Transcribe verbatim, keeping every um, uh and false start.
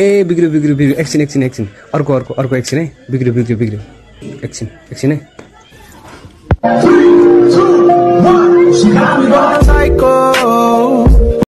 ए बिग्रियो बिग्रियो बिग्रियो एकछिन एकछिन एकछिन अर्को अर्को अर्को एकछिन है बिग्रियो बिग्रियो बिग्रियो एकछिन एकछिन है